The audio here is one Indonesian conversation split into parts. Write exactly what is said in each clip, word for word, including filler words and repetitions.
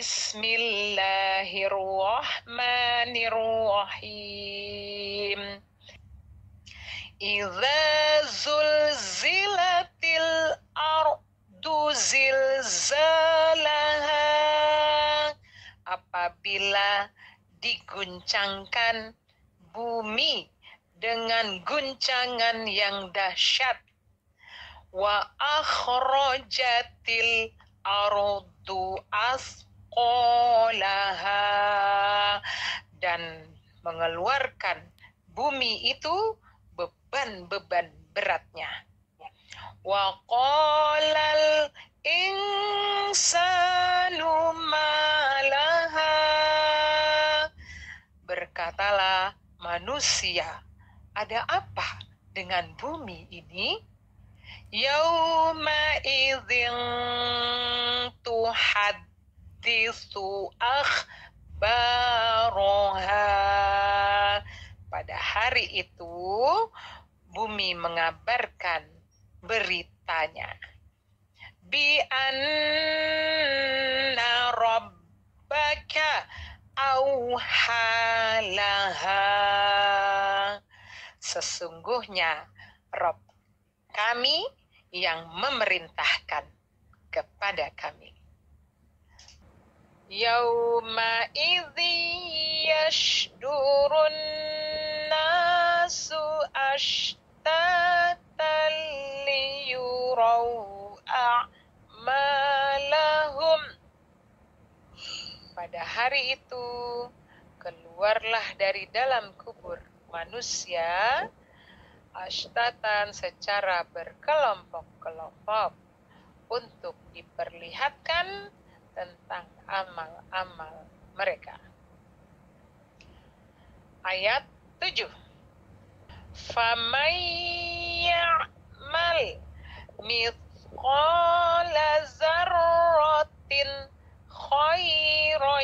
Bismillahirrahmanirrahim. Idza zulzilatil ardu zilzalaha, apabila diguncangkan bumi dengan guncangan yang dahsyat. Wa akhrajatil ardu asqalaha, dan mengeluarkan bumi itu beban-beban beratnya. Wa qalal insanu malaha, berkatalah manusia, ada apa dengan bumi ini? Yauma idzin tuhaddisu akhbaraha, pada hari itu bumi mengabarkan beritanya. Bi anna rabbaka auhalaha, sesungguhnya Rabb kami yang memerintahkan kepada kami. Yauma idzi yashdurun nasu ashtatan liyurau a'malahum, pada hari itu keluarlah dari dalam kubur manusia ashtatan, secara berkelompok-kelompok, untuk diperlihatkan tentang amal-amal mereka. Ayat tujuh. Faman ya'mal mithqala dzarratin khairan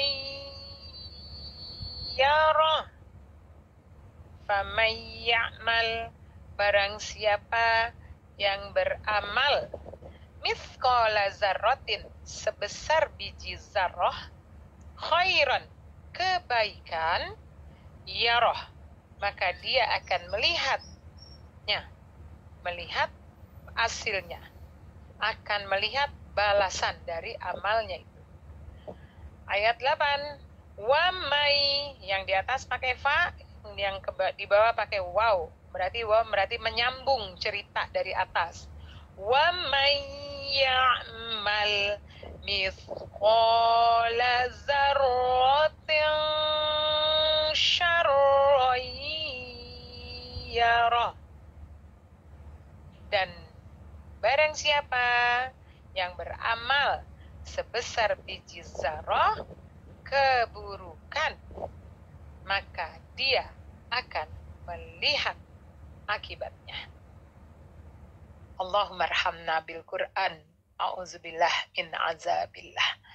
yarah. Faman ya'mal, barang siapa yang beramal, mithqala zarratin, sebesar biji zarrah, khairan, kebaikan, yarah, maka dia akan melihatnya, melihat hasilnya, akan melihat balasan dari amalnya itu. Ayat delapan. Wa may, yang di atas pakai fa, yang ke, di bawah pakai waw. Berarti wa berarti menyambung cerita dari atas. Wa may ya'mal mithqala dzarratin syarran yarah. Dan barang siapa yang beramal sebesar biji zarrah keburukan, maka dia akan melihat akibatnya. Allahumma arhamna bil Qur'an. A'udzubillah min azabillah.